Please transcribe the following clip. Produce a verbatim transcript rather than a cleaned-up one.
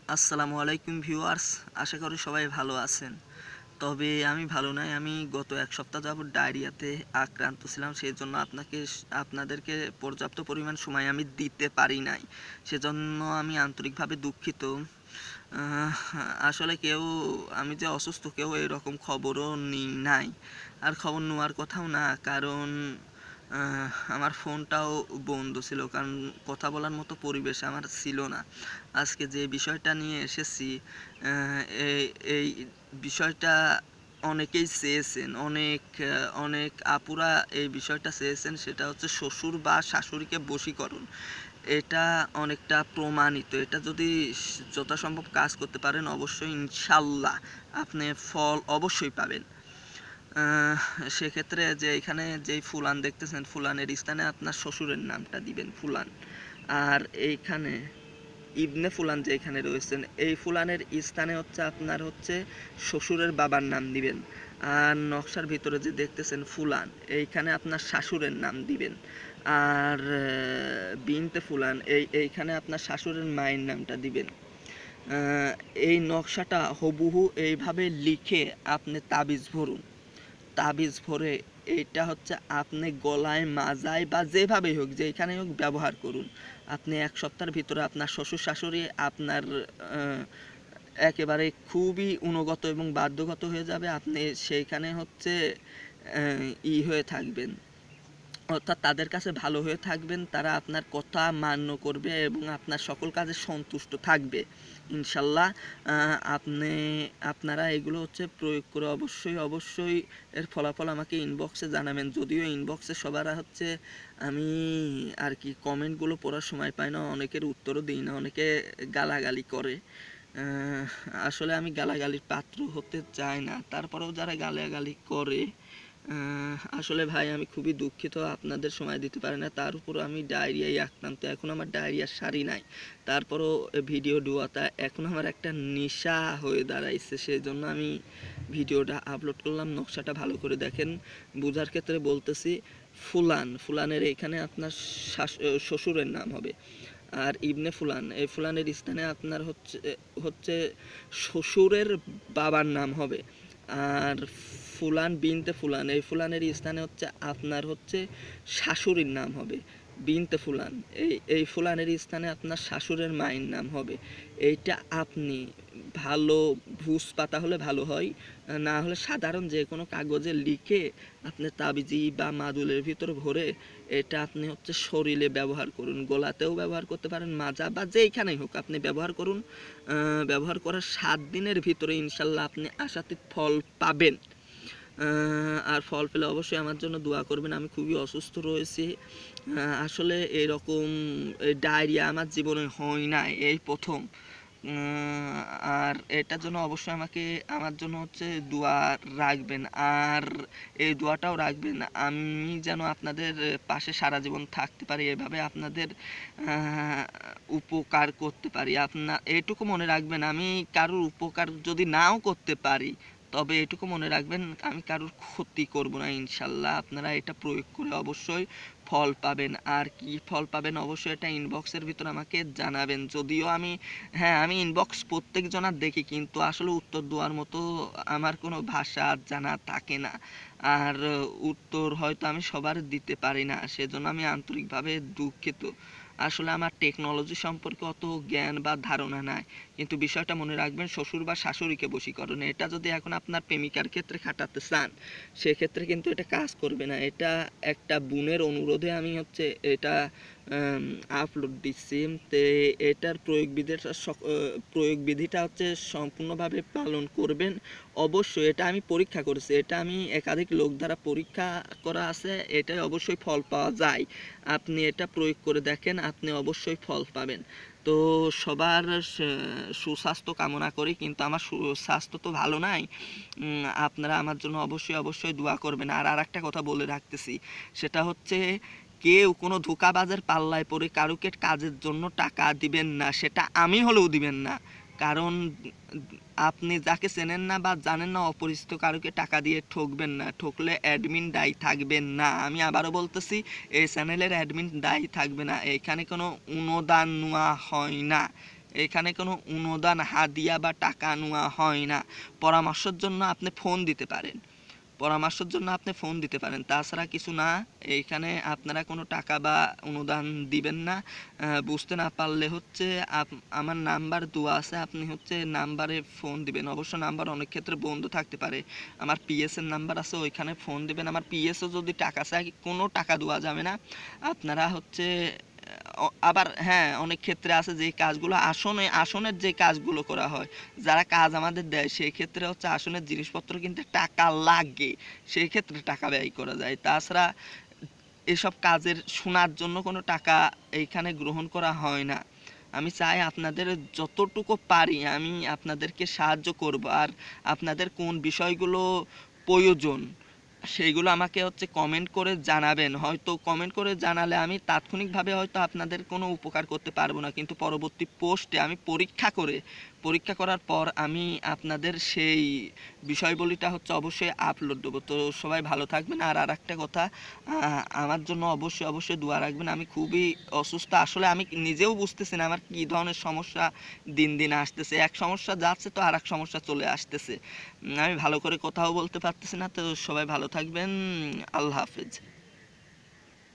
আসসালামু আলাইকুম ভিউয়ার্স, আশা করি সবাই ভালো আছেন। তবে আমি ভালো নাই। আমি গত এক সপ্তাহ যাবৎ ডায়রিয়াতে আক্রান্ত ছিলাম। সেজন্য আপনাকে আপনাদেরকে পর্যাপ্ত পরিমাণ সময় আমি দিতে পারি নাই। সেজন্য আমি আন্তরিকভাবে দুঃখিত। আহ, আসলে কেউ আমি যে অসুস্থ কেউ এরকম খবরও নেই নাই। আর খবর নেওয়ার কথাও না, কারণ আহ, আমার ফোনটাও বন্ধ ছিল, কারণ কথা বলার মতো পরিবেশ আমার ছিল না। আজকে যে বিষয়টা নিয়ে এসেছি, আহ, এই এই বিষয়টা অনেকেই চেয়েছেন, অনেক আহ, অনেক আপুরা এই বিষয়টা চেয়েছেন। সেটা হচ্ছে শ্বশুর বা শাশুড়িকে বশীকরণ। এটা অনেকটা প্রমাণিত। এটা যদি যথাসম্ভব কাজ করতে পারেন, অবশ্যই ইনশাল্লাহ আপনি ফল অবশ্যই পাবেন। আহ, সেক্ষেত্রে যে এখানে যেই ফুলান দেখতেছেন, ফুলানের স্থানে আপনার শ্বশুরের নামটা দিবেন, ফুলান। আর এইখানে ইবনে ফুলান যে এখানে রয়েছেন, এই ফুলানের স্থানে হচ্ছে আপনার হচ্ছে শ্বশুরের বাবার নাম দিবেন। আর নকশার ভিতরে যে দেখতেছেন ফুলান, এইখানে আপনার শাশুড়ের নাম দিবেন। আর বিনতে ফুলান, এই এইখানে আপনার শাশুড়ের মায়ের নামটা দিবেন। এই নকশাটা হুবহু এইভাবে লিখে আপনি তাবিজ ভরুন। তাবিজ ভরে এইটা হচ্ছে আপনি গলায়, মাজায় বা যেভাবেই হোক, যেখানেই হোক ব্যবহার করুন। আপনি এক সপ্তাহের ভিতরে আপনার শ্বশুর শাশুড়ি আপনার একেবারে খুবই অনুগত এবং বাধ্যগত হয়ে যাবে। আপনি সেইখানে হচ্ছে ই হয়ে থাকবেন, অর্থাৎ তাদের কাছে ভালো হয়ে থাকবেন। তারা আপনার কথা মান্য করবে এবং আপনার সকল কাজে সন্তুষ্ট থাকবে ইনশাল্লাহ। আপনি আপনারা এগুলো হচ্ছে প্রয়োগ করে অবশ্যই অবশ্যই এর ফলাফল আমাকে ইনবক্সে জানাবেন। যদিও ইনবক্সে সবার হচ্ছে আমি আর কি কমেন্টগুলো পড়ার সময় পাই না, অনেকের উত্তরও দিই না, অনেকে গালাগালি করে। আসলে আমি গালাগালির পাত্র হতে চাই না, তারপরেও যারা গালাগালি করে, আসলে ভাই আমি খুবই দুঃখিত আপনাদের সময় দিতে পারি না। তার উপর আমি ডায়রিয়ায় আক্রান্ত, এখন আমার ডায়রিয়ার সারি নাই। তারপরও ভিডিও দেওয়াটা এখন আমার একটা নেশা হয়ে দাঁড়াইছে, সেই জন্য আমি ভিডিওটা আপলোড করলাম। নকশাটা ভালো করে দেখেন, বোঝার ক্ষেত্রে বলতেছি। ফুলান, ফুলানের এখানে আপনার শ্বশুরের নাম হবে। আর ইবনে ফুলান, এই ফুলানের স্থানে আপনার হচ্ছে হচ্ছে শ্বশুরের বাবার নাম হবে। আর ফুলান বিনতে ফুলান, এই ফুলানের স্থানে হচ্ছে আপনার হচ্ছে শাশুড়ির নাম হবে। বিনতে ফুলান, এই এই ফুলানের স্থানে আপনার শাশুড়ের মায়ের নাম হবে। এইটা আপনি ভালো ভুস পাতা হলে ভালো হয়, না হলে সাধারণ যে কোনো কাগজে লিখে আপনি তাবিজি বা মাদুলের ভিতরে ভরে এটা আপনি হচ্ছে শরীরে ব্যবহার করুন। গলাতেও ব্যবহার করতে পারেন, মাজা বা যেইখানেই হোক আপনি ব্যবহার করুন। ব্যবহার করার সাত দিনের ভিতরে ইনশাল্লাহ আপনি আশাতীত ফল পাবেন। আর ফল পেলে অবশ্যই আমার জন্য দোয়া করবেন। আমি খুবই অসুস্থ রয়েছি। আসলে এরকম ডায়রিয়া আমার জীবনে হয় না, এই প্রথম। আর এটার জন্য অবশ্যই আমাকে আমার জন্য হচ্ছে দোয়া রাখবেন। আর এই দোয়াটাও রাখবেন আমি যেন আপনাদের পাশে সারা জীবন থাকতে পারি, এভাবে আপনাদের উপকার করতে পারি। আপনার এইটুকু মনে রাখবেন, আমি কারোর উপকার যদি নাও করতে পারি, তবে এটুকু মনে রাখবেন আমি কারোর ক্ষতি করব না ইনশাল্লাহ। আপনারা এটা প্রয়োগ করে অবশ্যই ফল পাবেন। আর কি ফল পাবেন অবশ্যই এটা ইনবক্সের ভিতর আমাকে জানাবেন। যদিও আমি হ্যাঁ আমি ইনবক্স প্রত্যেক জনার দেখি, কিন্তু আসলে উত্তর দেওয়ার মতো আমার কোনো ভাষা জানা থাকে না। আর উত্তর হয়তো আমি সবার দিতে পারি না, সেজন্য আমি আন্তরিকভাবে দুঃখিত। আসলে আমার টেকনোলজি সম্পর্কে অত জ্ঞান বা ধারণা নাই। কিন্তু বিষয়টা মনে রাখবেন, শ্বশুর বা শাশুড়িকে বশীকরণ, এটা যদি এখন আপনার প্রেমিকার ক্ষেত্রে খাটাতে চান, সেক্ষেত্রে কিন্তু এটা কাজ করবে না। এটা একটা বোনের অনুরোধে আমি হচ্ছে এটা আপলোড দিচ্ছি। তো এটার প্রয়োগ বিধিটা প্রয়োগ বিধিটা হচ্ছে সম্পূর্ণভাবে পালন করবেন অবশ্যই। এটা আমি পরীক্ষা করেছি, এটা আমি একাধিক লোক দ্বারা পরীক্ষা করা আছে, এটাই অবশ্যই ফল পাওয়া যায়। আপনি এটা প্রয়োগ করে দেখেন, আপনি অবশ্যই ফল পাবেন। তো সবার সুস্বাস্থ্য কামনা করি, কিন্তু আমার সুস্বাস্থ্য তো ভালো নাই। আপনারা আমার জন্য অবশ্যই অবশ্যই দোয়া করবেন। আর আর একটা কথা বলে রাখতেছি, সেটা হচ্ছে কেউ কোনো ধোঁকাবাজের পাল্লায় পড়ে কারুকে কাজের জন্য টাকা দিবেন না, সেটা আমি হলেও দিবেন না। কারণ আপনি যাকে চেনেন না বা জানেন না, অপরিচিত কারুকে টাকা দিয়ে ঠকবেন না। ঠকলে অ্যাডমিন দায়ী থাকবেন না। আমি আবারও বলতেছি, এই চ্যানেলের অ্যাডমিন দায়ী থাকবে না। এখানে কোনো অনুদান নেওয়া হয় না, এখানে কোনো অনুদান, হাদিয়া বা টাকা নেওয়া হয় না। পরামর্শের জন্য আপনি ফোন দিতে পারেন, পরামর্শের জন্য আপনি ফোন দিতে পারেন, তাছাড়া কিছু না। এইখানে আপনারা কোনো টাকা বা অনুদান দিবেন না। আহ, বুঝতে না পারলে হচ্ছে আপ- আমার নাম্বার দেওয়া আছে, আপনি হচ্ছে নাম্বারে ফোন দিবেন। অবশ্য নাম্বার অনেক ক্ষেত্রে বন্ধ থাকতে পারে, আমার পিএস এর নাম্বার আছে, ওইখানে ফোন দিবেন। আমার পিএসও যদি টাকা চায়, কোনো টাকা দেওয়া যাবে না। আপনারা হচ্ছে অ- আবার হ্যাঁ, অনেক ক্ষেত্রে আছে যে কাজগুলো আসনে আসনের যে কাজগুলো করা হয়, যারা কাজ আমাদের দেয় সেই ক্ষেত্রে হচ্ছে আসনের জিনিসপত্র কিনতে টাকা লাগে, সেই ক্ষেত্রে টাকা ব্যয় করা যায়। তাছাড়া এসব কাজের শোনার জন্য কোনো টাকা এইখানে গ্রহণ করা হয় না। আমি চাই আপনাদের যতটুকু পারি আমি আপনাদেরকে সাহায্য করব। আর আপনাদের কোন বিষয়গুলো প্রয়োজন সেইগুলো আমাকে হচ্ছে কমেন্ট করে জানাবেন। হয়তো কমেন্ট করে জানালে আমি তাৎক্ষণিকভাবে হয়তো আপনাদের কোনো উপকার করতে পারবো না, কিন্তু পরবর্তী পোস্টে আমি পরীক্ষা করে পরীক্ষা করার পর আমি আপনাদের সেই বিষয়বলিটা হচ্ছে অবশ্যই আপলোড দেবো। তো সবাই ভালো থাকবেন। আর আর একটা কথা, আহ, আমার জন্য অবশ্যই অবশ্যই দোয়া রাখবেন। আমি খুবই অসুস্থ, আসলে আমি নিজেও বুঝতেছি না আমার কী ধরনের সমস্যা দিন দিন আসতেছে। এক সমস্যা যাচ্ছে তো আর এক সমস্যা চলে আসতেছে। উম, আমি ভালো করে কথাও বলতে পারতেছি না। তো সবাই ভালো থাকবেন। আল্লাহ হাফেজ।